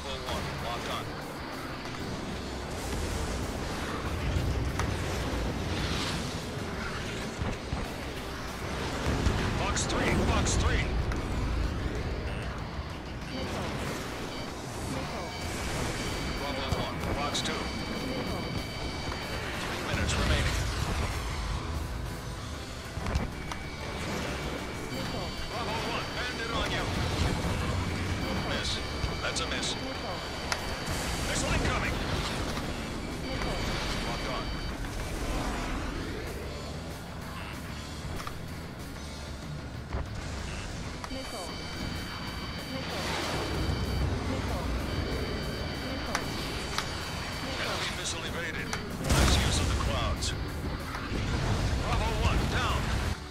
Bravo 1, locked on. Fox 3, Fox 3. Bravo 1, Fox 2. 3 minutes remaining. Bravo 1, bandit on you. Miss. That's a miss. Missile incoming. Locked on. Enemy missile evaded. Nice use of the clouds. Bravo 1, down.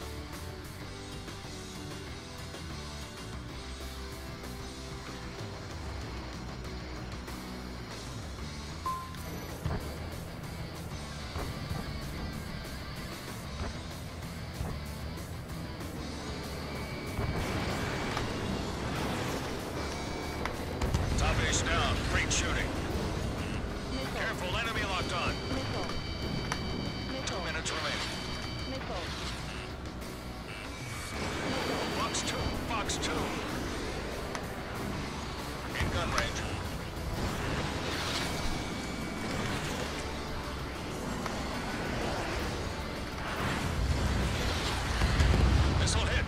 Top ace down. Great shooting. Careful, enemy locked on. 2 minutes remaining. Fox 2, Fox 2. In gun range. Missile hit.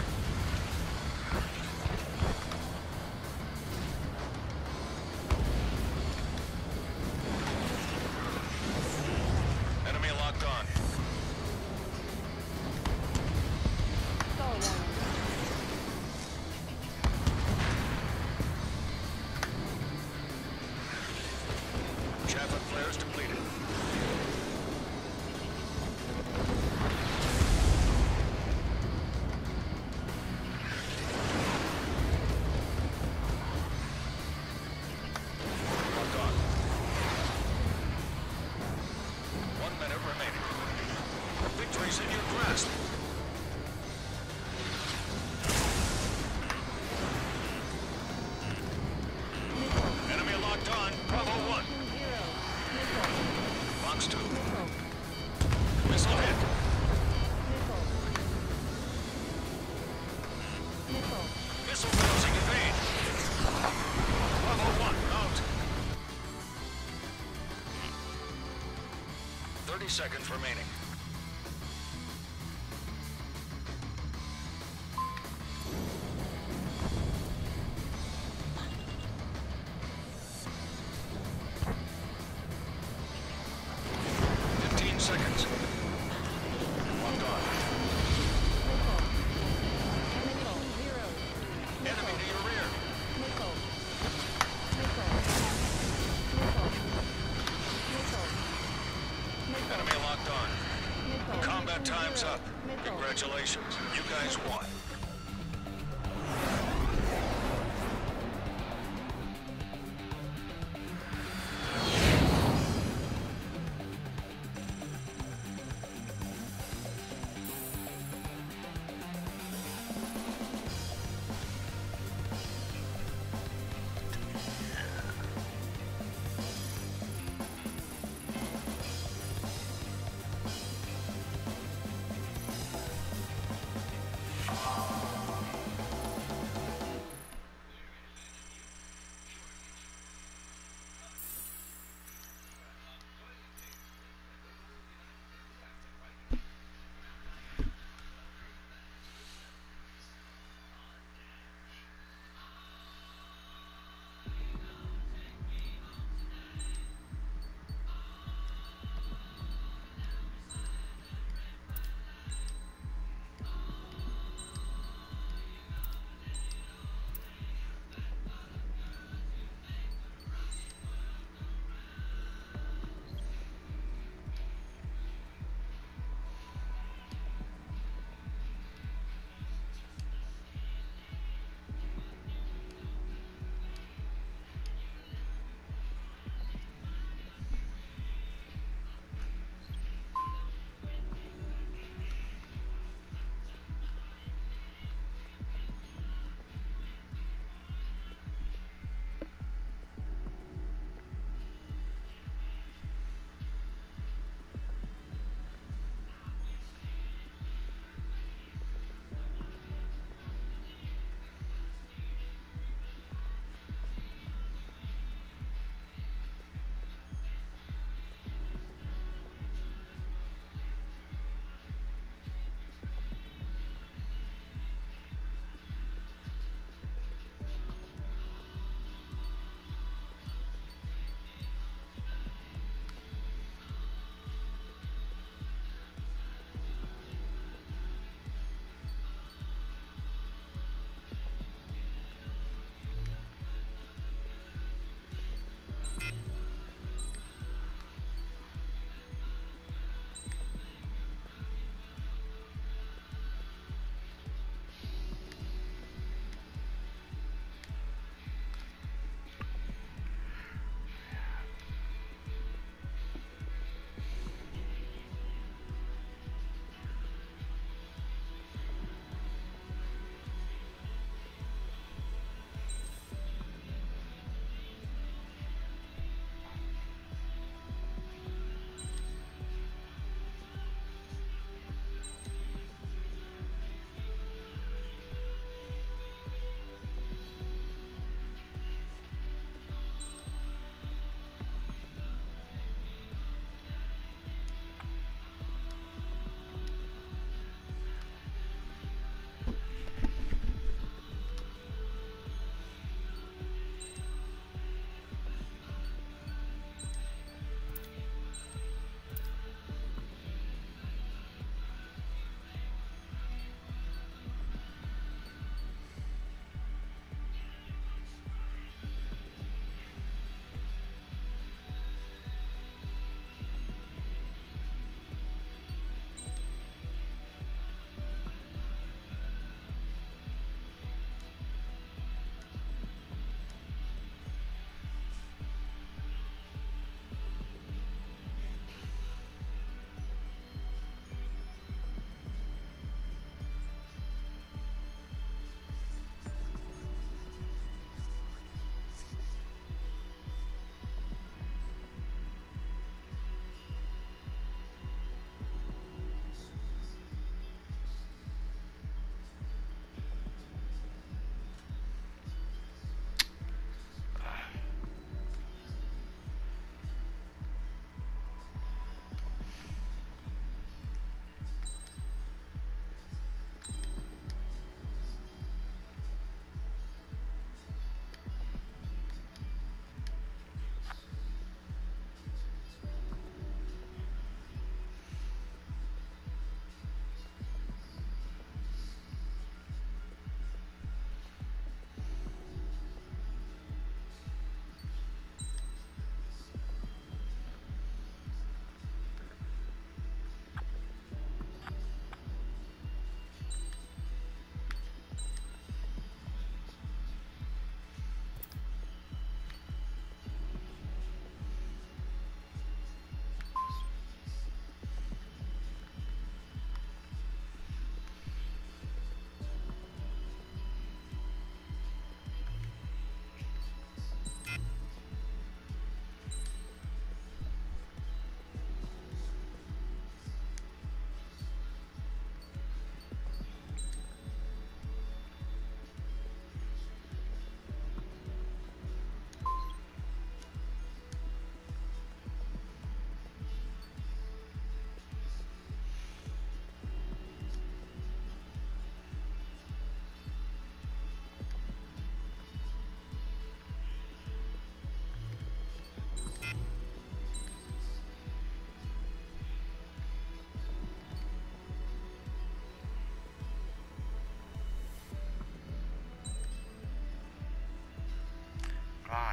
Enemy locked on. Chaff and flares depleted. Locked on. 1 minute remaining. Victory's in your grasp. Enemy locked on. Bravo 1. Fox 2. Missile hit. Missile closing evade. Bravo 1 out. 30 seconds remaining. Seconds. Locked on. Enemy to your rear. Enemy locked on. Combat time's up. Congratulations. You guys won.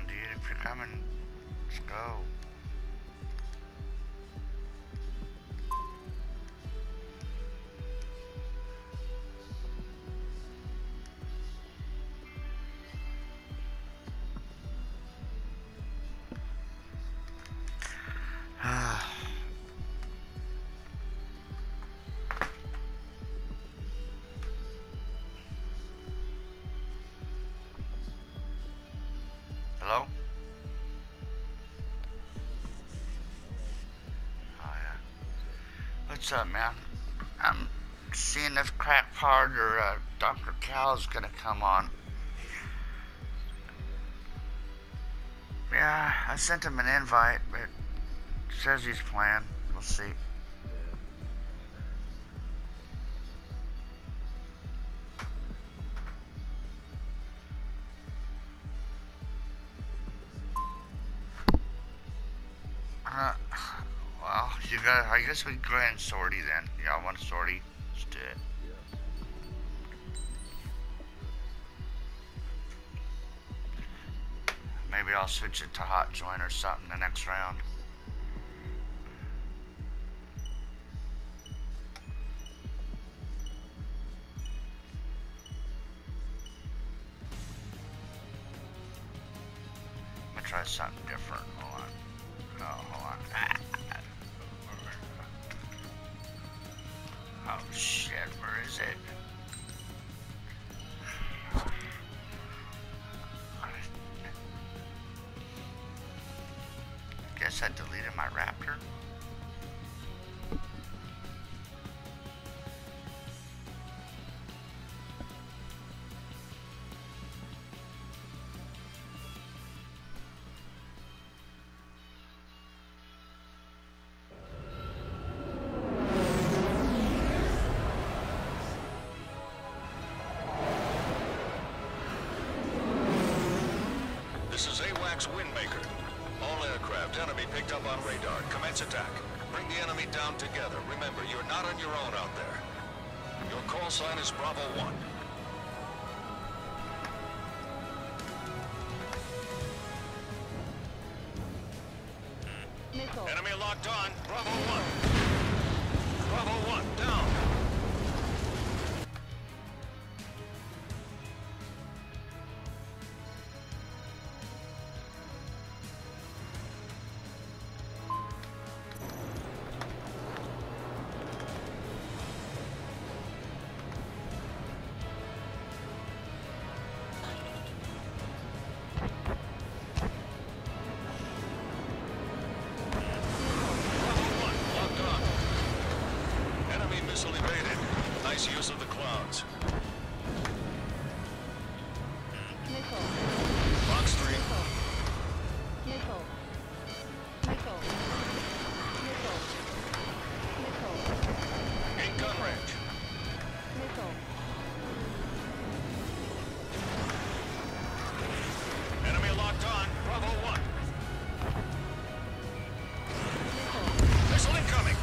on, dude. If you're coming, let's go. Hello? Oh, yeah. What's up, man? I'm seeing if Crackpot or Dr. Cal's gonna come on. Yeah, I sent him an invite, but says he's playing. We'll see. Well, you got. I guess we can go ahead and sortie then. Y'all want to sortie? Let's do it. Maybe I'll switch it to hot joint or something the next round. I'm gonna try something different. Hold on. Oh, hold on. Oh shit, where is it? Guess I deleted my Raptor. This is AWACS Windmaker. All aircraft, enemy picked up on radar. Commence attack. Bring the enemy down together. Remember, you're not on your own out there. Your call sign is Bravo 1. Missile. Enemy locked on. Bravo 1. Bravo 1, down. Missile evaded. Nice use of the clouds. Missile. Box 3. Missile. Missile. Missile. Missile. Missile. In gun range. Missile. Enemy locked on. Bravo 1. Missile. Missile incoming.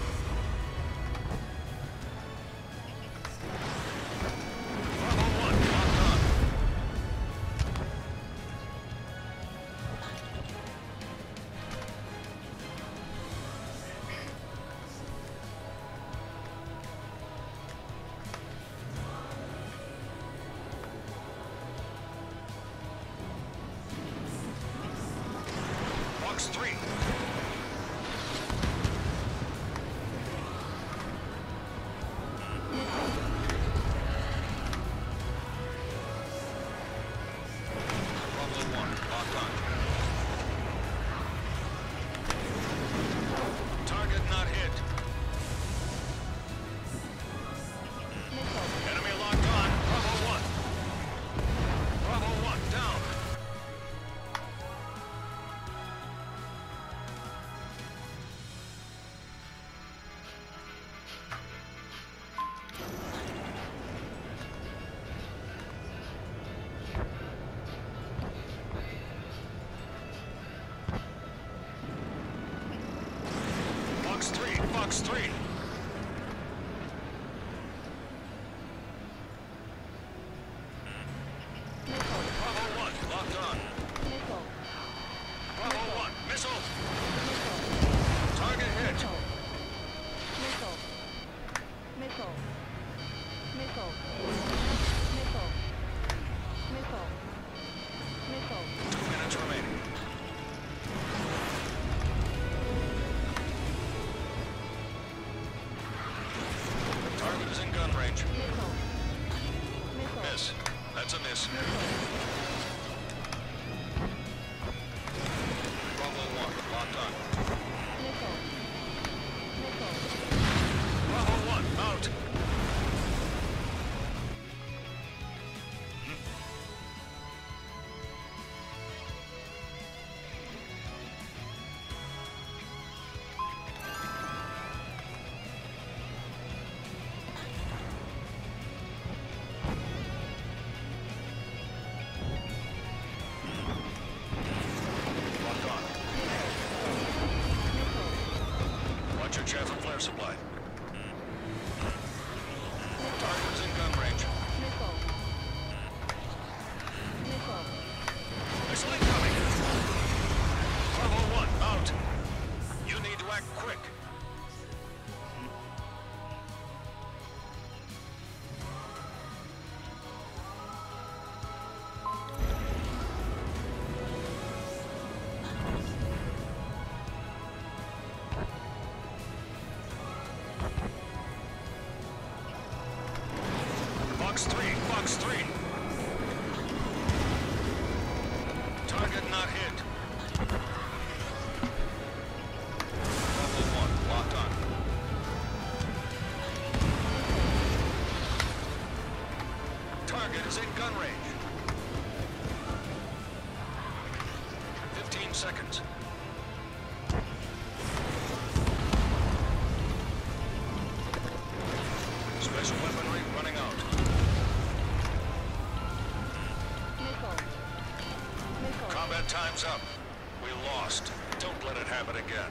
Box 3. Bravo 1, locked on. Target not hit. Missile. Enemy locked on. Bravo 1. Bravo 1, down. Box 3, Box 3. Missile. Bravo 1, locked on. Missile. Target not hit. Level 1, locked on. Target is in gun range. 15 seconds. Special weaponry running out. Missile. Missile. Combat time's up. We lost. Don't let it happen again.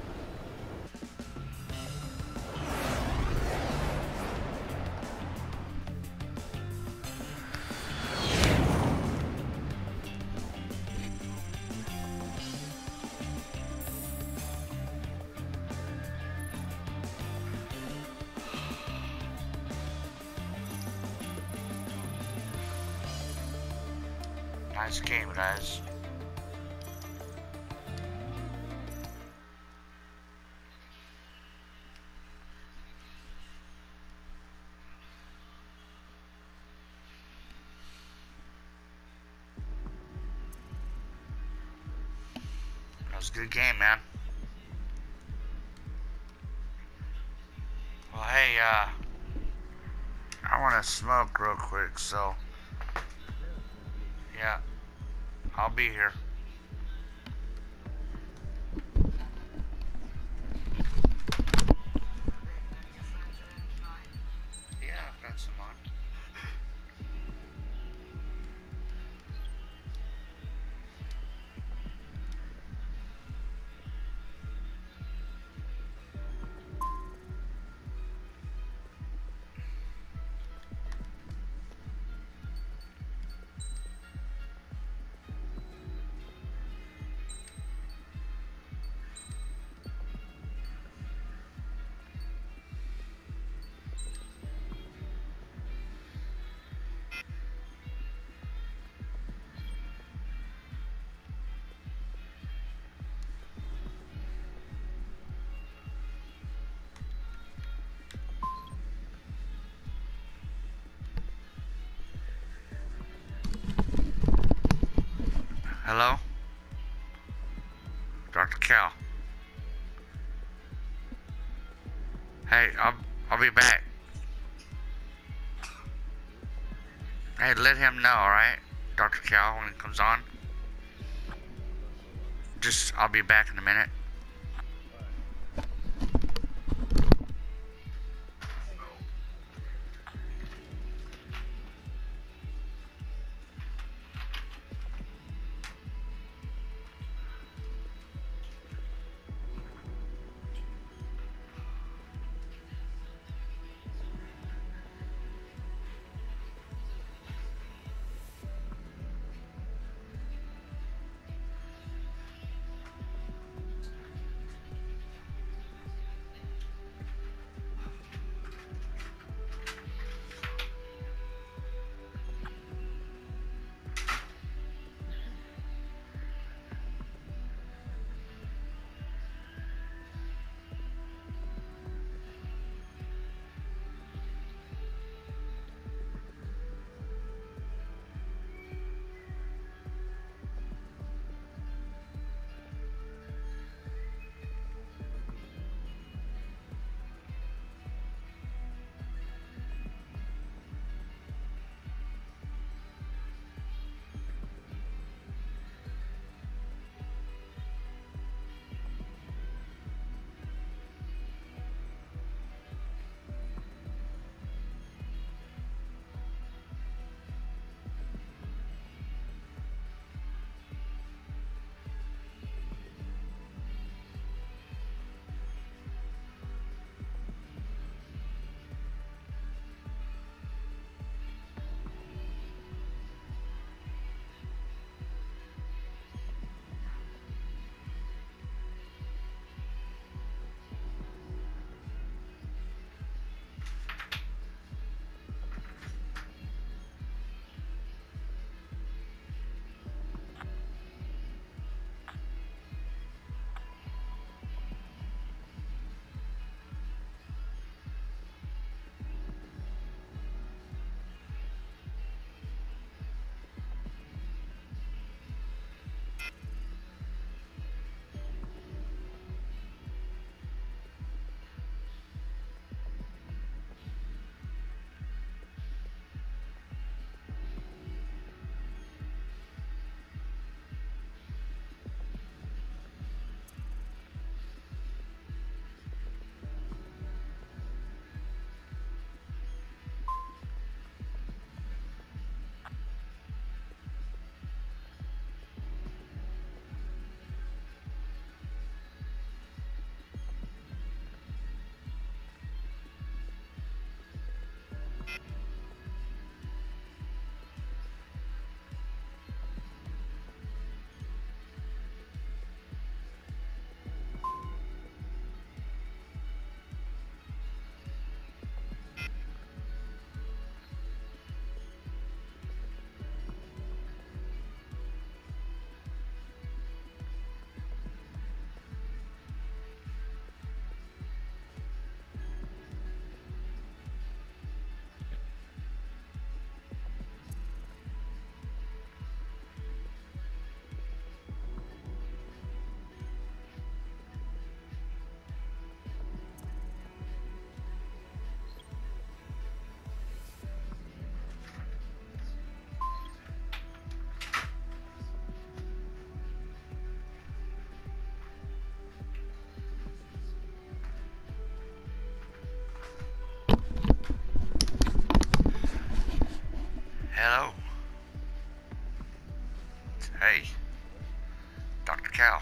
Nice game, guys. That was a good game, man. Well, hey, I want to smoke real quick, so yeah, I'll be here. Yeah, I've got some on. Hello? Dr. Cal. Hey, I'll be back. Hey, let him know, alright? Dr. Cal, when he comes on. I'll be back in a minute. Hello. Hey. Dr. Cal.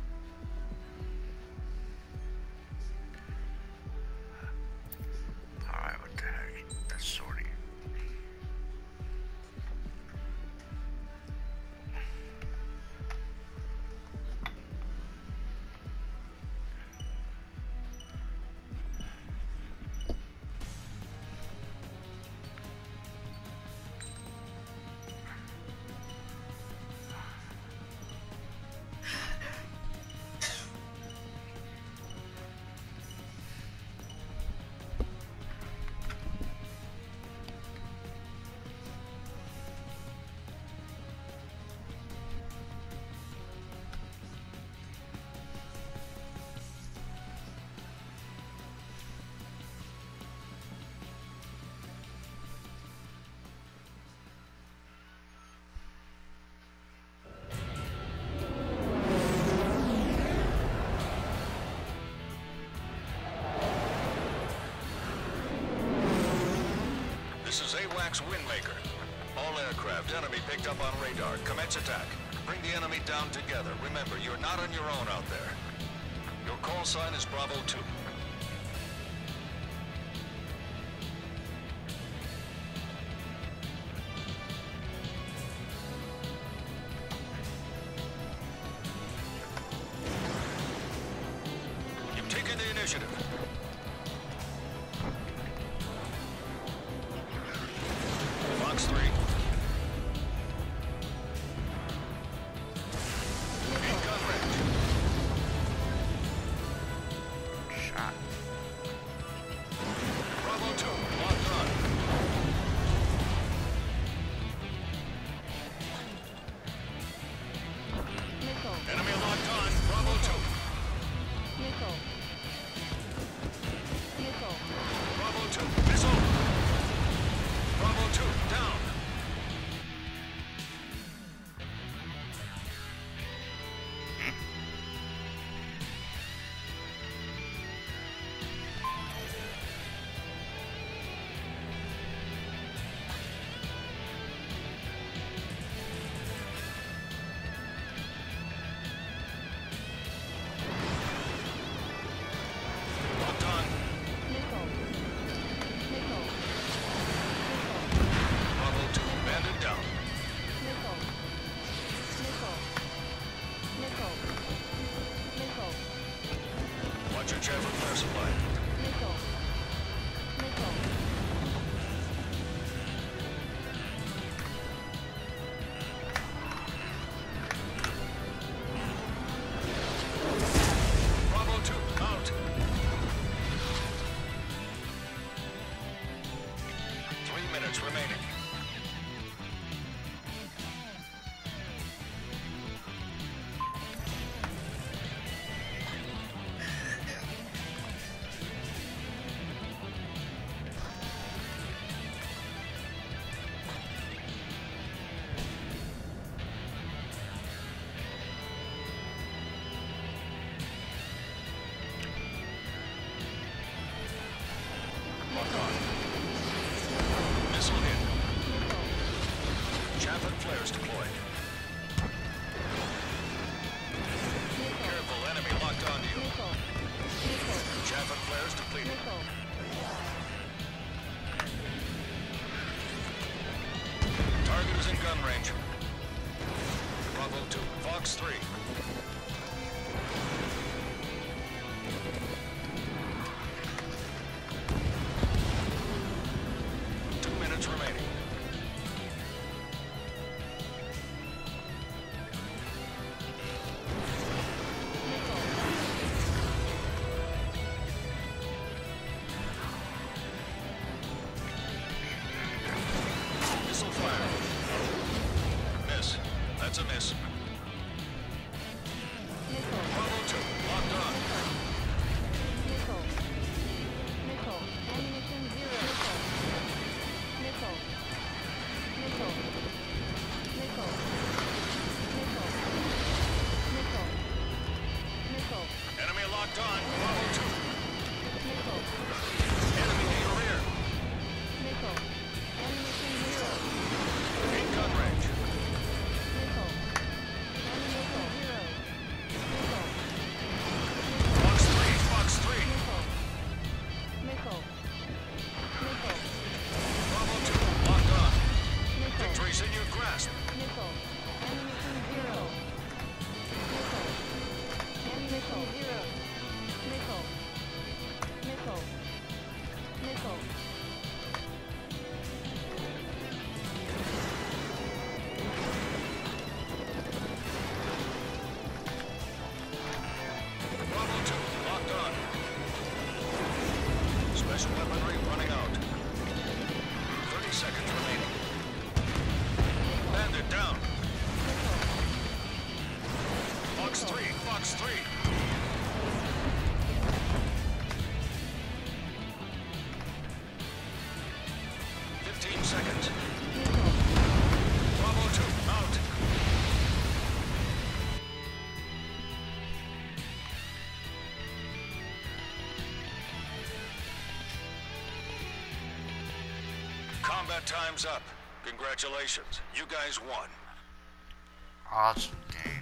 Alright, what the heck? That's sorting. This is AWACS Windmaker. All aircraft enemy picked up on radar. Commence attack. Bring the enemy down together. Remember, you're not on your own out there. Your call sign is Bravo 2. You've taken the initiative. Fox 3. In gun range. Shot. Bravo 2, locked on. Missile. Enemy locked on. Bravo 2. Missile. Missile. Bravo 2. Missile. Bravo 2, down. Locked on. Missile. Missile. Bravo 2, banded down. Missile. Missile. Missile. Missile. Watch your Chafford flare supply. Missile. Missile. Bravo 2, out. 3 minutes remaining. Lock on. Missile hit. Chafford flares deployed. Careful, enemy locked onto you. Missile. Missile. Chafford flares depleted. Missile. Target is in gun range. Bravo 2, Fox 3. Two minutes remaining. Missile fire. Miss. That's a miss. Missile. Bravo 2, locked on. Missile. Missile. Ammunition 0. Missile. Missile. Missile. Missile. Missile. Missile. Enemy locked on. Bravo 2. Missile. Enemy to your rear. Missile. Ammunition 0. Fox 3, Fox 3. Seconds. Nickel. Bravo 2, out. Combat time's up. Congratulations. You guys won. Awesome game.